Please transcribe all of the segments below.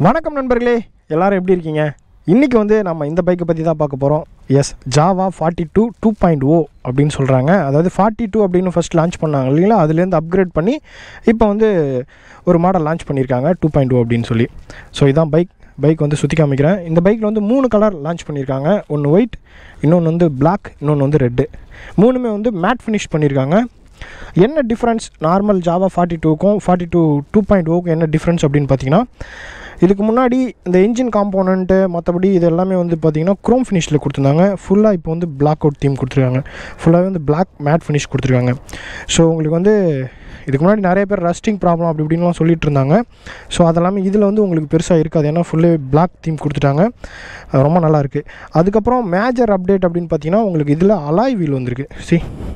வணக்கம் நண்பர்களே, எல்லாரும் எப்படி இருக்கீங்க? இன்றைக்கி வந்து நம்ம இந்த பைக்கை பற்றி தான் பார்க்க போகிறோம். எஸ், ஜாவா 42 2.0 அப்படின்னு சொல்கிறாங்க. அதாவது 42 அப்படின்னு ஃபஸ்ட் லான்ச் பண்ணாங்க இல்லைங்களா, அதுலேருந்து அப்கிரேட் பண்ணி இப்போ வந்து ஒரு மாடல் லான்ச் பண்ணியிருக்காங்க 2.0 அப்படின்னு சொல்லி. ஸோ இதான் பைக் வந்து சுற்றி காமிக்கிறேன். இந்த பைக்கில் வந்து 3 கலர் லான்ச் பண்ணியிருக்காங்க. ஒன்று ஒயிட், இன்னொன்று வந்து பிளாக், இன்னொன்று வந்து ரெட்டு. மூணுமே வந்து மேட் ஃபினிஷ் பண்ணியிருக்காங்க. என்ன டிஃப்ரென்ஸ் நார்மல் ஜாவா 42க்கும் 42 2.0க்கும் என்ன டிஃப்ரென்ஸ் அப்படின்னு பார்த்தீங்கன்னா, இதுக்கு முன்னாடி இந்த இன்ஜின் காம்போனண்ட்டு மற்றபடி இது எல்லாமே வந்து பார்த்திங்கன்னா க்ரோம் ஃபினிஷில் கொடுத்துருந்தாங்க. ஃபுல்லாக இப்போ வந்து பிளாக் அவுட் தீம் கொடுத்துருக்காங்க. ஃபுல்லாகவே வந்து பிளாக் மேட் ஃபினிஷ் கொடுத்துருக்காங்க. ஸோ உங்களுக்கு வந்து இதுக்கு முன்னாடி நிறைய பேர் ரஸ்டிங் ப்ராப்ளம் அப்படி இப்படின்லாம் சொல்லிட்டு இருந்தாங்க. ஸோ அதெல்லாமே இதில் வந்து உங்களுக்கு பெருசாக இருக்காது, ஏன்னா ஃபுல்லே பிளாக் தீம் கொடுத்துட்டாங்க. ரொம்ப நல்லாயிருக்கு. அதுக்கப்புறம் மேஜர் அப்டேட் அப்படின்னு பார்த்தீங்கன்னா, உங்களுக்கு இதில் அலாய் வீல் வந்திருக்கு.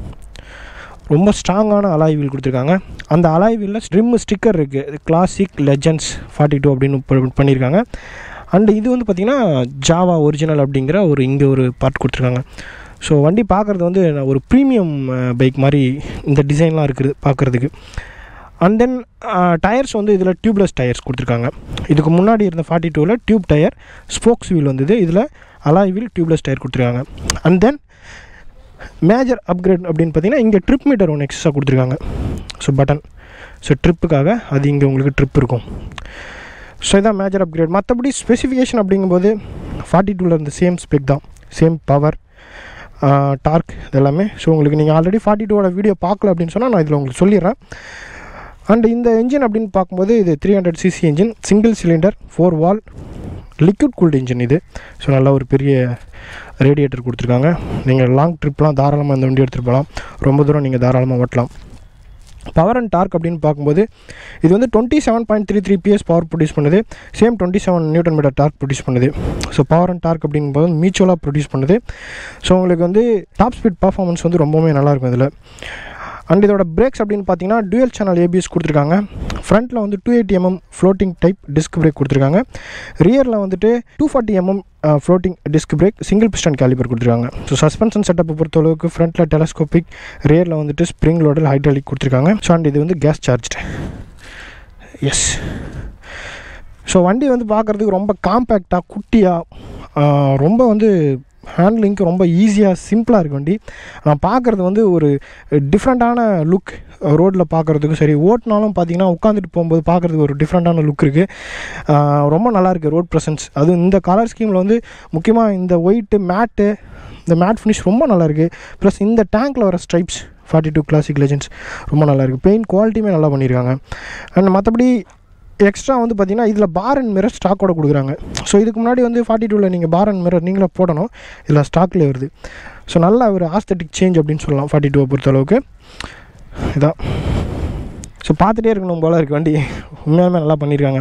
ரொம்ப ஸ்ட்ராங்கான அலாய் வீல் கொடுத்துருக்காங்க. அந்த அலாய் வீலில் ரிம் ஸ்டிக்கர் இருக்குது, கிளாசிக் லெஜண்ட்ஸ் 42 அப்படின்னு பண்ணியிருக்காங்க. அண்டு இது வந்து பார்த்திங்கன்னா ஜாவா ஒரிஜினல் அப்படிங்கிற இங்கே ஒரு பார்ட் கொடுத்துருக்காங்க. ஸோ வண்டி பார்க்குறது வந்து ஒரு ப்ரீமியம் பைக் மாதிரி இந்த டிசைன்லாம் இருக்குது பார்க்குறதுக்கு. அண்ட் தென் டயர்ஸ் வந்து இதில் டியூப்லெஸ் டயர்ஸ் கொடுத்துருக்காங்க. இதுக்கு முன்னாடி இருந்த 42ல் டியூப் டயர், ஸ்போக்ஸ் வீல் வந்தது. இதில் அலாய் வீல், டியூப்லெஸ் டயர் கொடுத்துருக்காங்க. அண்ட் தென் மேஜர் அப்கிரேட் அப்படின்னு பார்த்தீங்கன்னா, இங்கே ட்ரிப் மீட்டர் ஒன்று எக்ஸ்ட்ரா கொடுத்துருக்காங்க. ஸோ பட்டன், ஸோ ட்ரிப்புக்காக அது இங்கே உங்களுக்கு ட்ரிப் இருக்கும். ஸோ இதான் மேஜர் அப்கிரேட். மற்றபடி ஸ்பெசிஃபிகேஷன் அப்படிங்கும்போது 42ல் இருந்த சேம் ஸ்பெக் தான், சேம் பவர், டார்க் இதெல்லாமே. ஸோ உங்களுக்கு நீங்கள் ஆல்ரெடி 42ஓட வீடியோ பார்க்கல அப்படின்னு சொன்னால் நான் இதில் உங்களுக்கு சொல்லிடுறேன். அண்ட் இந்த இன்ஜின் அப்படின்னு பார்க்கும்போது இது 300cc engine, single cylinder, 4 valve, liquid cooled engine இது. ஸோ நல்ல ஒரு பெரிய ரேடியேட்டர் கொடுத்துருக்காங்க. நீங்கள் லாங் ட்ரிப்லாம் தாராளமாக இந்த வண்டி எடுத்துகிட்டு போகலாம். ரொம்ப தூரம் நீங்கள் தாராளமாக ஓட்டலாம். பவர் அண்ட் டார்க் அப்படின்னு பார்க்கும்போது இது வந்து 27.33 PS பவர் ப்ரொடியூஸ் பண்ணுது. சேம் 27 Nm டார்க் ப்ரொடியூஸ் பண்ணுது. ஸோ பவர் அண்ட் டார்க் அப்படிங்கும்போது மியூச்சுவலாக ப்ரொடியூஸ் பண்ணுது. ஸோ உங்களுக்கு வந்து டாப் ஸ்பீட் பர்ஃபார்மன்ஸ் வந்து ரொம்பவே நல்லாயிருக்கும் இதில். அண்ட் இதோட பிரேக்ஸ் அப்படின்னு பார்த்தீங்கன்னா டூயல் சேனல் ABS கொடுத்துருக்காங்க. ஃப்ரண்ட்டில் வந்து 280mm floating type disc brake கொடுத்துருக்காங்க. ரியரில் வந்துட்டு 240mm floating disc brake, single piston caliper கொடுத்துருக்காங்க. ஸோ சஸ்பென்ஷன் செட்டப்பை பொறுத்தளவுக்கு ஃப்ரண்ட்டில் டெலஸ்கோபிக், ரியரில் வந்துட்டு ஸ்ப்ரிங் லோடல் ஹைட்ராலிக் கொடுத்துருக்காங்க. ஸோ அண்ட் இது வந்து கேஸ் சார்ஜ்டு. எஸ், ஸோ வண்டி வந்து பார்க்குறதுக்கு ரொம்ப காம்பேக்டாக, குட்டியாக, ரொம்ப வந்து ஹேண்ட்லிங்க்கு ரொம்ப ஈஸியாக சிம்பிளாக இருக்குது வண்டி. நான் பார்க்குறது வந்து ஒரு டிஃப்ரெண்ட்டான லுக் ரோட்டில் பார்க்குறதுக்கும் சரி, ஓட்டினாலும் பார்த்தீங்கன்னா உட்காந்துட்டு போகும்போது பார்க்குறதுக்கு ஒரு டிஃப்ரெண்ட்டான லுக் இருக்குது. ரொம்ப நல்லாயிருக்கு ரோட் ப்ரெசன்ஸ். அதுவும் இந்த கலர் ஸ்கீமில் வந்து முக்கியமாக இந்த ஒயிட்டு மேட்டு, இந்த மேட் ஃபினிஷ் ரொம்ப நல்லாயிருக்கு. ப்ளஸ் இந்த டேங்க்கில் வர ஸ்ட்ரைப்ஸ் 42 கிளாசிக் லெஜண்ட்ஸ் ரொம்ப நல்லாயிருக்கு. பெயிண்ட் குவாலிட்டியுமே நல்லா பண்ணியிருக்காங்க. அண்ட் மற்றபடி எக்ஸ்ட்ரா வந்து பார்த்திங்கன்னா இதில் பார் அண்ட் மிரர் ஸ்டாக்கோட கொடுக்குறாங்க. ஸோ இதுக்கு முன்னாடி வந்து 42ல் நீங்கள் பார் அண்ட் மிரர் நீங்களே போடணும், இதில் ஸ்டாக்லேயே வருது. ஸோ நல்ல ஒரு ஆஸ்தட்டிக் சேஞ்ச் அப்படின்னு சொல்லலாம் 42 பொறுத்தளவுக்கு. இதான், ஸோ பார்த்துட்டே இருக்கணும் போல் இருக்குது வண்டி. உண்மையாலுமே நல்லா பண்ணியிருக்காங்க.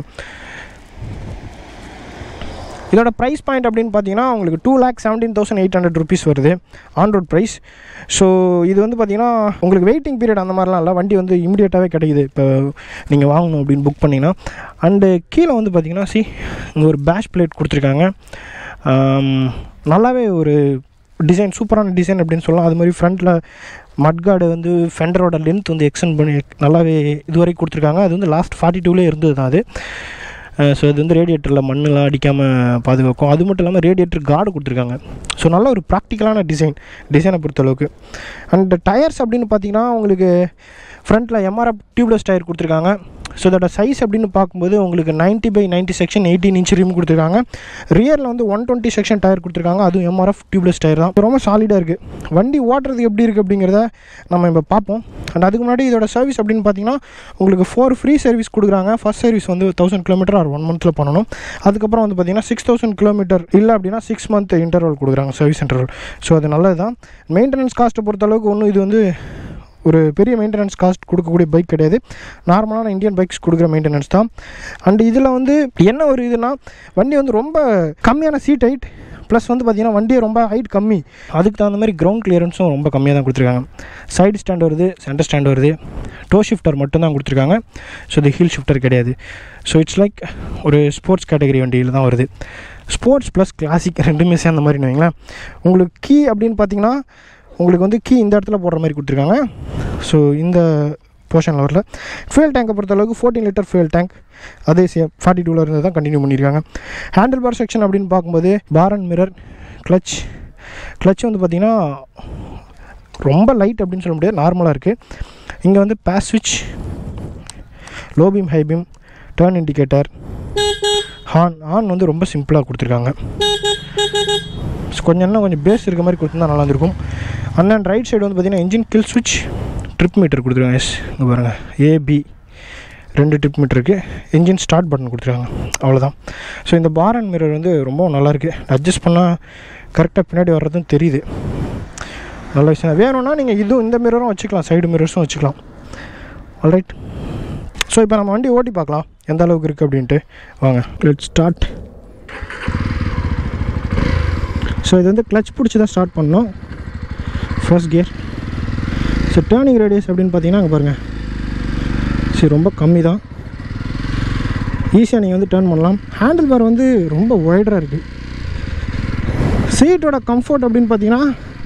இதோட ப்ரைஸ் பாயிண்ட் அப்படின்னு பார்த்தீங்கன்னா உங்களுக்கு 2,17,800 rupees வருது ஆன் ரோட் ப்ரைஸ். ஸோ இது வந்து பார்த்திங்கன்னா உங்களுக்கு வெயிட்டிங் பீரியட் அந்த மாதிரிலாம் இல்லை, வண்டி வந்து இமீடியட்டாகவே கிடைக்குது இப்போ நீங்கள் வாங்கணும் அப்படின்னு புக் பண்ணிங்கன்னா. அண்டு கீழே வந்து பார்த்திங்கன்னா இங்கே ஒரு பேஷ் பிளேட் கொடுத்துருக்காங்க. நல்லாவே ஒரு டிசைன், சூப்பரான டிசைன் அப்படின்னு சொல்லலாம். அது மாதிரி ஃப்ரண்ட்டில் மட்கார்டு வந்து ஃபெண்டரோட லென்த் வந்து எக்ஸ்டெண்ட் பண்ணி நல்லாவே இதுவரைக்கும் கொடுத்துருக்காங்க. அது வந்து லாஸ்ட் 42லே இருந்தது தான் அது. ஸோ இது வந்து ரேடியேட்டரில் மண்ணெலாம் அடிக்காமல் பாதுகாக்கும். அது மட்டும் இல்லாமல் ரேடியேட்டர் கார்டு கொடுத்துருக்காங்க. ஸோ நல்ல ஒரு ப்ராக்டிக்கலான டிசைனை பொறுத்தளவுக்கு. அண்ட் டயர்ஸ் அப்படின்னு பார்த்தீங்கன்னா உங்களுக்கு ஃப்ரண்ட்டில் MRF டியூப்லெஸ் டயர் கொடுத்துருக்காங்க. ஸோ இதோட சைஸ் அப்படின்னு பார்க்கும்போது உங்களுக்கு 90/90 செக்ஷன் 18 inch ரிம் கொடுத்துருக்காங்க. ரியரில் வந்து 120 செக்ஷன் டயர் கொடுத்துருக்காங்க. அதுவும் MRF டியூப்லெஸ் டயர் தான். ரொம்ப சாலிடாக இருக்குது. வண்டி ஓட்டுறதுக்கு எப்படி இருக்குது அப்படிங்கிறத நம்ம இப்போ பார்ப்போம். அண்ட் அதுக்கு முன்னாடி இதோட சர்வீஸ் அப்படின்னு பார்த்தீங்கன்னா உங்களுக்கு 4 ஃப்ரீ சர்வீஸ் கொடுக்குறாங்க. ஃபர்ஸ்ட் சர்வீஸ் வந்து 1000 km or 1 month பண்ணணும். அதுக்கப்புறம் வந்து பார்த்தீங்கன்னா 6000 km இல்லை அப்படின்னா 6 month இன்டர்வல் கொடுக்குறாங்க, சர்வீஸ் இன்டர்வல். ஸோ அது நல்லது தான். மெயின்டெனன்ஸ் காஸ்ட்டை பொறுத்தளவுக்கு ஒன்றும் இது வந்து ஒரு பெரிய மெயின்டெனன்ஸ் காஸ்ட் கொடுக்கக்கூடிய பைக் கிடையாது. நார்மலான இந்தியன் பைக்ஸ் கொடுக்குற மெயின்டெனன்ஸ் தான். அண்ட் இதில் வந்து என்ன ஒரு இதுனா, வண்டி வந்து ரொம்ப கம்மியான சீட் ஹைட், ப்ளஸ் வந்து பார்த்திங்கன்னா வண்டியை ரொம்ப ஹைட் கம்மி, அதுக்கு தகுந்த மாதிரி கிரவுண்ட் கிளியரன்ஸும் ரொம்ப கம்மியாக தான் கொடுத்துருக்காங்க. சைடு ஸ்டாண்ட் வருது, சென்டர் ஸ்டாண்ட் வருது, டோ ஷிஃப்டர் மட்டும்தான் கொடுத்துருக்காங்க. ஸோ இது ஹீல் ஷிஃப்டர் கிடையாது. ஸோ இட்ஸ் லைக் ஒரு ஸ்போர்ட்ஸ் கேட்டகரி வண்டியில் தான் வருது. ஸ்போர்ட்ஸ் ப்ளஸ் கிளாசிக் ரெண்டுமே சேர்ந்த மாதிரி வைங்களேன். உங்களுக்கு கீ அப்படின்னு பார்த்தீங்கன்னா உங்களுக்கு வந்து கீ இந்த இடத்துல போடுற மாதிரி கொடுத்துருக்காங்க. ஸோ இந்த போர்ஷனில் வரல. ஃபியூல் டேங்கை பொறுத்தளவுக்கு 14 லிட்டர் ஃபியூல் டேங்க், அதே சேம் 42 இருந்து தான் கண்டினியூ பண்ணியிருக்காங்க. ஹேண்டில் பார் செக்ஷன் அப்படின்னு பார்க்கும்போது பார் அண்ட் மிரர், கிளச் வந்து பார்த்திங்கன்னா ரொம்ப லைட் அப்படின்னு சொல்ல முடியாது, நார்மலாக இருக்குது. இங்கே வந்து பேஸ் ஸ்விட்ச், low beam, high beam, turn indicator, horn வந்து ரொம்ப சிம்பிளாக கொடுத்துருக்காங்க. கொஞ்சம் பேஸ் இருக்க மாதிரி கொடுத்துருந்தா நல்லா இருந்திருக்கும். அண்ட் ரைட் சைடு வந்து பார்த்திங்கன்னா இன்ஜின் கில் ஸ்விட்ச், ட்ரிப் மீட்டர் கொடுத்துருக்காங்க. எஸ், இங்கே பாருங்கள், ஏபி 2 ட்ரிப் மீட்டர் இருக்குது. இன்ஜின் ஸ்டார்ட் பட்டன் கொடுத்துருக்காங்க, அவ்வளோதான். ஸோ இந்த பார் அண்ட் மிரர் வந்து ரொம்ப நல்லாயிருக்கு. அட்ஜஸ்ட் பண்ணால் கரெக்டாக பின்னாடி வர்றதும் தெரியுது. நல்ல விஷயம். வேணும்னா நீங்கள் இந்த மிரரும் வச்சுக்கலாம், சைடு மிரர்ஸும் வச்சுக்கலாம். ஆல்ரைட். ஸோ இப்போ நம்ம வண்டி ஓட்டி பார்க்கலாம் எந்த அளவுக்கு இருக்குது அப்படின்ட்டு. வாங்க, லெட்ஸ் ஸ்டார்ட். ஸோ இது வந்து கிளச் பிடிச்சி தான் ஸ்டார்ட் பண்ணோம், first gear. So turning radius அப்படின்னு பார்த்தீங்கன்னா அங்கே பாருங்கள், சரி ரொம்ப கம்மி தான், ஈஸியாக நீங்கள் வந்து டேர்ன் பண்ணலாம். ஹேண்டில் பார் வந்து ரொம்ப ஒய்டராக இருக்குது. சீட்டோட கம்ஃபர்ட் அப்படின்னு பார்த்தீங்கன்னா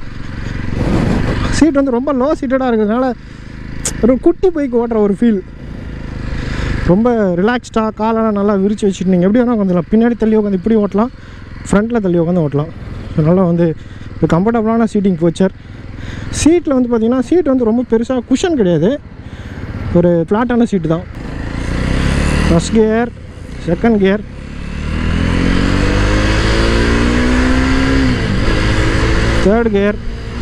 சீட் வந்து ரொம்ப லோ சீட்டடாக இருக்கிறதுனால ஒரு குட்டி பைக் ஓட்டுற ஒரு ஃபீல். ரொம்ப ரிலாக்ஸ்டாக காலெல்லாம் நல்லா விரித்து வச்சுட்டு நீங்கள் எப்படி வேணால் கொஞ்சம் பின்னாடி தள்ளி உட்காந்து இப்படி ஓட்டலாம், ஃப்ரண்ட்டில் தள்ளி உட்காந்து ஓட்டலாம். ஸோ நல்லா வந்து இப்போ கம்ஃபர்டபுளான சீட்டிங் போச்சர். சீட்டில் வந்து பார்த்திங்கன்னா சீட் வந்து ரொம்ப பெருசாக குஷன் கிடையாது, ஒரு ஃப்ளாட்டான சீட்டு தான். First gear, second gear, third gear,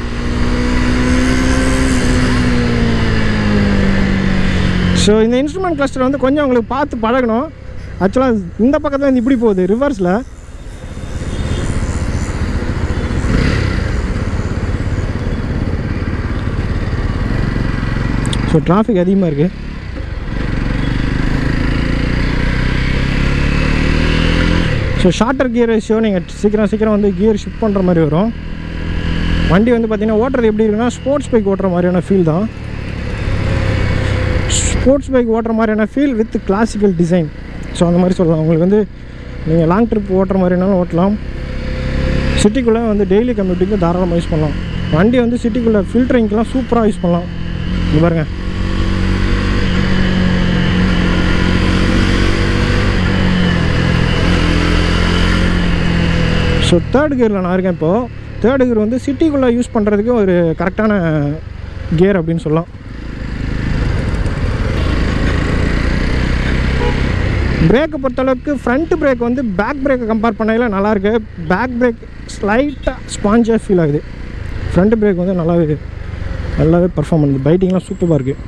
so இந்த இன்ஸ்ட்ருமெண்ட் கிளஸ்டர் வந்து கொஞ்சம் உங்களுக்கு பார்த்து பழகணும். ஆக்சுவலாக இந்த பக்கத்தில் வந்து இப்படி போகுது ரிவர்ஸில். ஸோ டிராஃபிக் அதிகமாக இருக்குது. ஸோ ஷார்ட்டர் கியர் ரேஷியோ நீங்கள் சீக்கிரம் வந்து கியர் ஷிஃப்ட் பண்ணுற மாதிரி வரும். வண்டி வந்து பார்த்திங்கன்னா ஓட்டுறது எப்படி இருக்குன்னா ஸ்போர்ட்ஸ் பைக் ஓட்டுற மாதிரியான ஃபீல் தான். ஸ்போர்ட்ஸ் பைக் ஓட்டுற மாதிரியான feel with classical design. So அந்த மாதிரி சொல்லலாம். உங்களுக்கு வந்து நீங்கள் லாங் ட்ரிப் ஓட்டுற மாதிரினாலும் ஓட்டலாம், சிட்டிக்குள்ளே வந்து டெய்லி கம்யூட்டிங்க்கு தாராளமாக யூஸ் பண்ணலாம். வண்டி வந்து சிட்டிக்குள்ளே ஃபில்டரிங்க்கெலாம் சூப்பராக யூஸ் பண்ணலாம். இது பாருங்கள், ஸோ தேர்ட் கியரில் நான் இருக்கேன் இப்போது. தேர்ட் கியர் வந்து சிட்டிக்குள்ளே யூஸ் பண்ணுறதுக்கு ஒரு கரெக்டான கியர் அப்படின்னு சொல்லலாம். பிரேக்கை பொறுத்தளவுக்கு ஃப்ரண்ட் பிரேக் வந்து பேக் பிரேக்கை கம்பேர் பண்ணையில் நல்லாயிருக்கு. பேக் பிரேக் ஸ்லைட்டாக ஸ்பாஞ்சாக ஃபீல் ஆகுது. ஃப்ரண்ட் பிரேக் வந்து நல்லாவே பர்ஃபார்ம் பண்ணுது. பைட்டிங்லாம் சூப்பராக இருக்குது.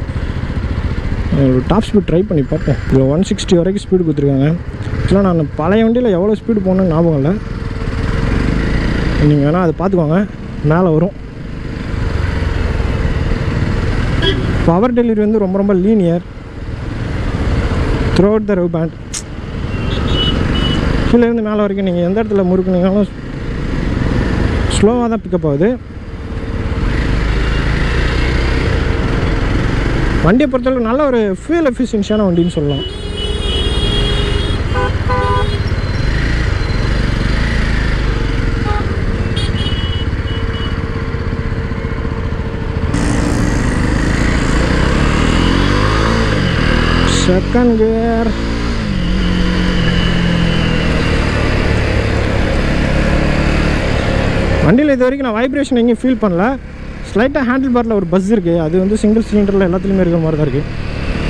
ஒரு டாப் ஸ்பீட் ட்ரை பண்ணி பார்ப்போம். இப்போ 160 வரைக்கும் ஸ்பீடு கொடுத்துருக்காங்க. ஆக்சுவலாக நான் பழைய வண்டியில் எவ்வளோ ஸ்பீடு போகணுன்னு ஞாபகம் இல்லை, நீங்கள் வேணால் அதை பார்த்துக்கோங்க, மேலே வரும். பவர் டெலிவரி வந்து ரொம்ப linear throughout the rev band. கீழேருந்து மேலே வரைக்கும் நீங்கள் எந்த இடத்துல முறுக்குனீங்கனாலும் ஸ்லோவாக தான் பிக்கப் ஆகுது. வண்டியை பொறுத்தளவுக்கு நல்ல ஒரு ஃபியூல் எஃபிஷியன்சியான வண்டின்னு சொல்லலாம். செகண்ட் கியர், வண்டியில் இது வரைக்கும் நான் வைப்ரேஷன் எங்கேயும் ஃபீல் பண்ணல. ஸ்லைட்டாக ஹேண்டில் பாரில் ஒரு பஸ் இருக்குது, அது வந்து சிங்கிள் சிலிண்டரில் எல்லாத்துலேயுமே இருக்கிற மாதிரி தான் இருக்குது.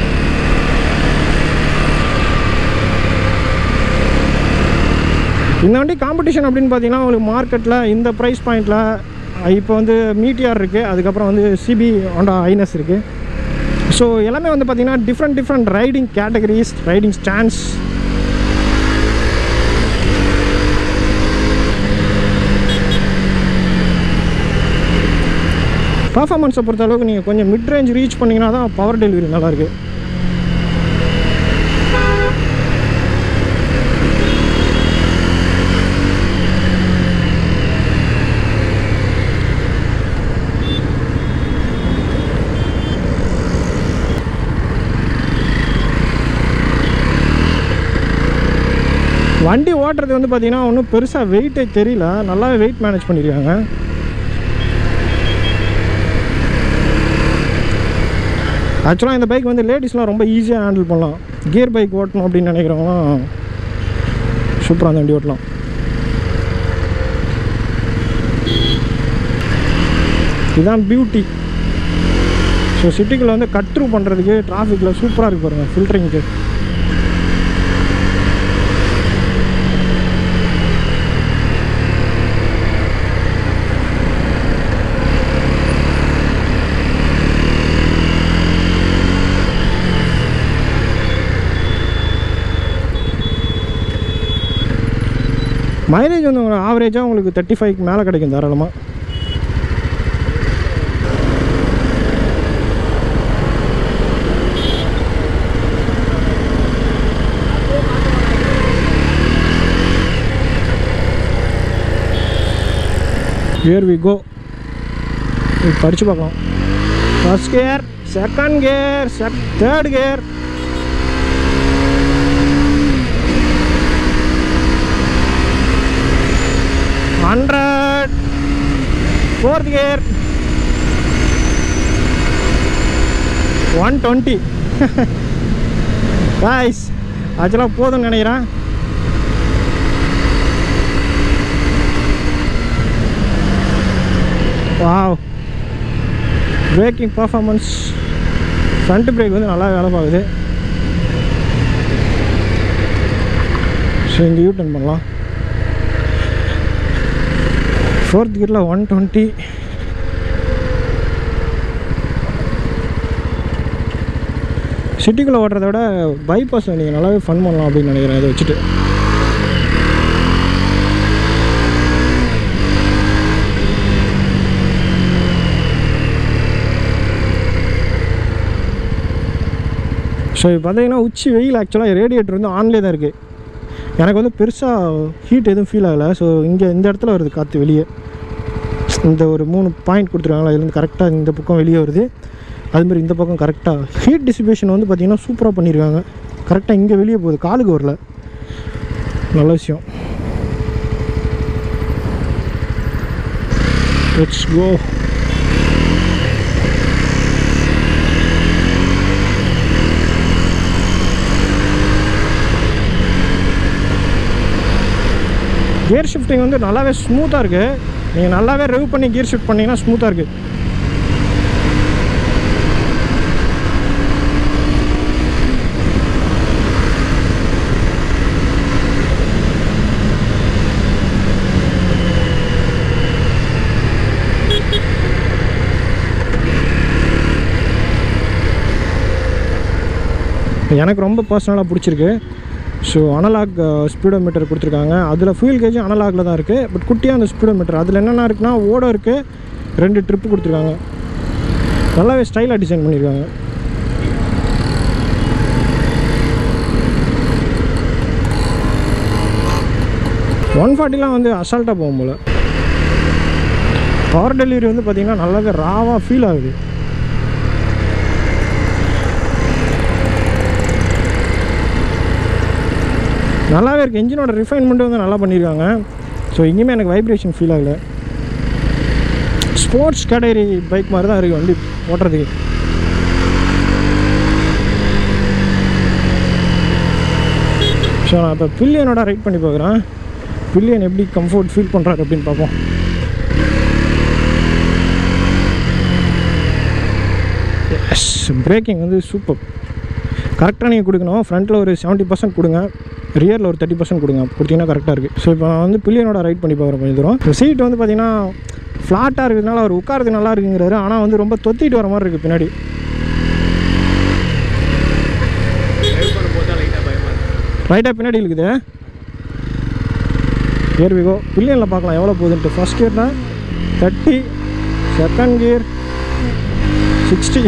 இந்த வண்டி காம்படிஷன் அப்படின்னு பார்த்தீங்கன்னா உங்களுக்கு மார்க்கெட்டில் இந்த ப்ரைஸ் பாயிண்டில் இப்போ வந்து மீட்டிஆர் இருக்குது, அதுக்கப்புறம் வந்து சிபி ஹோண்டா ஐனஸ் இருக்குது. ஸோ எல்லாமே வந்து பார்த்திங்கன்னா different riding categories, riding stands. பர்ஃபார்மன்ஸை பொறுத்த அளவுக்கு நீங்கள் கொஞ்சம் மிட் ரேஞ்ச் ரீச் பண்ணிங்கன்னா தான் பவர் டெலிவரி நல்லாயிருக்கு. வண்டி ஓட்டுறது வந்து பார்த்திங்கன்னா ஒன்றும் பெருசாக வெயிட்டே தெரியல, நல்லாவே வெயிட் மேனேஜ் பண்ணியிருக்காங்க. ஆக்சுவலாக இந்த பைக் வந்து லேடிஸ்லாம் ரொம்ப ஈஸியாக ஹேண்டில் பண்ணலாம். கியர் பைக் ஓட்டணும் அப்படின்னு நினைக்கிறவங்களாம் சூப்பராக அந்த வண்டி ஓட்டலாம். இதுதான் பியூட்டி. ஸோ சிட்டிக்குள்ளே வந்து கட் த்ரூ பண்ணுறதுக்கு டிராஃபிக்கில் சூப்பராக இருக்கு பாருங்கள் ஃபில்டரிங்க்கு. மைலேஜ் வந்து உங்களுக்கு ஆவரேஜாக உங்களுக்கு 35 மேலே கிடைக்கும் தாராளமாக. Here we go. படிச்சு பார்க்கலாம். First gear, second gear, third gear, fourth gear, 120. guys ஆக்சுவலாக போதும்னு நினைக்கிறேன். Wow, braking performance, front brake வந்து நல்லா வேலை பார்க்குது. ஸோ இங்கே யூ டர்ன் பண்ணலாம். ஃபோர்த் கியரில் 120. சிட்டிக்குள்ளே ஓட்டுறத விட பைபாஸில் நீங்கள் நல்லாவே ஃபன் பண்ணலாம் அப்படின்னு நினைக்கிறேன் இதை வச்சுட்டு. ஸோ இப்போ பார்த்தீங்கன்னா உச்சி வெயில். ஆக்சுவலாக ரேடியேட்டர் வந்து ஆன்லேயே தான் இருக்குது. எனக்கு வந்து பெருசாக ஹீட் எதுவும் ஃபீல் ஆகலை. ஸோ இங்கே இந்த இடத்துல வருது காற்று வெளியே. இந்த ஒரு 3 பாயிண்ட் கொடுத்துருக்காங்களா, இதுலேருந்து கரெக்டாக இந்த பக்கம் வெளியே வருது. அதுமாதிரி இந்த பக்கம் கரெக்டாக ஹீட் டிஸ்ட்ரிபியூஷன் வந்து பார்த்திங்கன்னா சூப்பராக பண்ணியிருக்காங்க. கரெக்டாக இங்கே வெளியே போகுது, காலுக்கு வரல. நல்ல விஷயம். Let's go. கியர் ஷிஃப்டிங் வந்து நல்லாவே ஸ்மூத்தாக இருக்குது. நீங்கள் நல்லாவே ரெவ் பண்ணி கியர் ஷிஃப்ட் பண்ணிங்கன்னா ஸ்மூத்தாக இருக்குது. எனக்கு ரொம்ப பர்சனலாக பிடிச்சிருக்கு. ஸோ அனலாக் ஸ்பீடோமீட்டர் கொடுத்துருக்காங்க. அதில் ஃபியூல் கேஜும் அனலாகில் தான் இருக்குது. பட் குட்டியாக அந்த ஸ்பீடோமீட்டர் அதில் என்னென்ன இருக்குன்னா ஓட இருக்குது, 2 ட்ரிப்பு கொடுத்துருக்காங்க. நல்லாவே ஸ்டைலாக டிசைன் பண்ணியிருக்காங்க. $140 வந்து அசால்ட்டாக போகும் போல். பவர் டெலிவரி வந்து பார்த்திங்கன்னா நல்லாவே ராவாக ஃபீல் ஆகுது. நல்லாவே இருக்குது. இன்ஜினோட ரிஃபைன்மெண்ட்டு வந்து நல்லா பண்ணியிருக்காங்க. ஸோ இங்கேயுமே எனக்கு வைப்ரேஷன் ஃபீல் ஆகலை. ஸ்போர்ட்ஸ் கேட்டகரி பைக் மாதிரி தான் இருக்குது வண்டி ஓட்டுறதுக்கு. ஸோ நான் இப்போ பில்லியனோட ரைட் பண்ணி பார்க்குறேன். பில்லியன் எப்படி கம்ஃபர்ட் ஃபீல் பண்ணுறாரு அப்படின்னு பார்ப்போம். எஸ், பிரேக்கிங் வந்து சூப்பர். கரெக்டாக நீங்கள் கொடுக்கணும். ஃப்ரண்ட்டில் ஒரு 70% கொடுங்க, ரியரில் ஒரு 30% கொடுத்தீங்கன்னா கரெக்டாக இருக்குது. ஸோ இப்போ நான் வந்து பில்லியனோட ரைட் பண்ணி பார்க்குறேன் கொஞ்சம் தூரம். ஸோ சீட் வந்து பார்த்திங்கன்னா ஃப்ளாட்டாக இருக்கிறதுனால அவர் உட்காரது நல்லா இருக்குங்கிறாரு. ஆனால் வந்து ரொம்ப தொத்திட்டு வர மாதிரி இருக்குது பின்னாடி. ரைட்டாக பின்னாடி இருக்குது. கியர் விகோ பில்லியனில் பார்க்கலாம் எவ்வளோ போகுதுன்ட்டு. ஃபஸ்ட் கியர்னால் 30, செகண்ட் கியர் 60.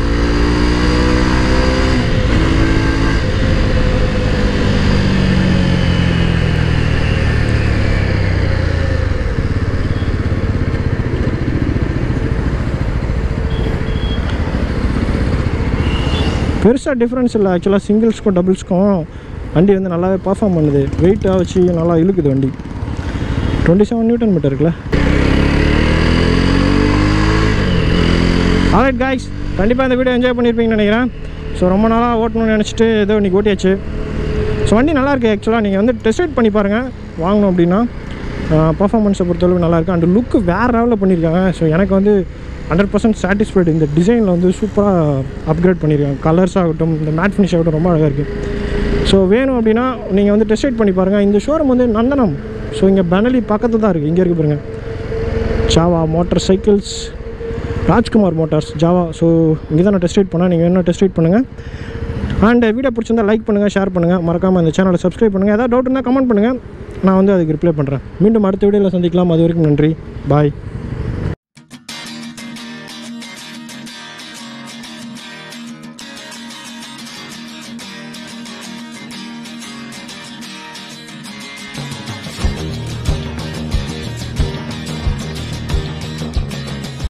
பெருசாக டிஃப்ரென்ஸ் இல்லை. ஆக்சுவலாக சிங்கிள்ஸ்க்கும் டபுள்ஸ்க்கும் வண்டி வந்து நல்லாவே பர்ஃபார்ம் பண்ணுது. வெயிட்டாக வச்சு நல்லா இழுக்குது வண்டி. 27 நியூட்டன் மீட்டர் இருக்குல்ல. ஆல்ரைட் காய்ஸ், கண்டிப்பாக இந்த வீடியோ என்ஜாய் பண்ணியிருப்பீங்கன்னு நினைக்கிறேன். ஸோ ரொம்ப நாளாக ஓட்டணும்னு நினச்சிட்டு ஏதோ இன்றைக்கி ஓட்டியாச்சு. ஸோ வண்டி நல்லாயிருக்கு. ஆக்சுவலாக நீங்கள் வந்து டெஸ்ட் ரைட் பண்ணி பாருங்கள் வாங்கணும் அப்படின்னா. பர்ஃபார்மன்ஸை பொறுத்தளவு நல்லாயிருக்கு. அண்ட் லுக்கு வேறு லெவலில் பண்ணியிருக்காங்க. ஸோ எனக்கு வந்து 100% சாட்டிஸ்ஃபைடு. இந்த டிசைனில் வந்து சூப்பராக அப்கிரேட் பண்ணியிருக்காங்க. கலர்ஸ் ஆகட்டும், இந்த மேட் ஃபினிஷ் ஆகட்டும் ரொம்ப அழகாக இருக்குது. ஸோ வேணும் அப்படின்னா நீங்கள் வந்து டெஸ்ட் ரைட் பண்ணி பாருங்கள். இந்த ஷோரூம் வந்து நந்தனம். ஸோ இங்கே பெனலி பக்கத்து தான் இருக்குது. இங்கே இருக்குது பாருங்கள், Jawa motorcycles, Rajkumar motors, Jawa. So இங்கே தான் நான் டெஸ்ட் ரைட் பண்ணேன். நீங்கள் வேணும் டெஸ்ட் ரைட் பண்ணுங்கள். அண்ட் வீடியோ பிடிச்சிருந்தால் லைக் பண்ணுங்கள், ஷேர் பண்ணுங்கள், மறக்காமல் இந்த சேனலை சப்ஸ்கிரைப் பண்ணுங்கள். ஏதாவது டவுட் இருந்தால் கமெண்ட் பண்ணுங்கள், நான் வந்து அதுக்கு ரிப்ளை பண்ணுறேன். மீண்டும் அடுத்த வீடியோவில் சந்திக்கலாம். அது வரைக்கும் நன்றி, பாய்.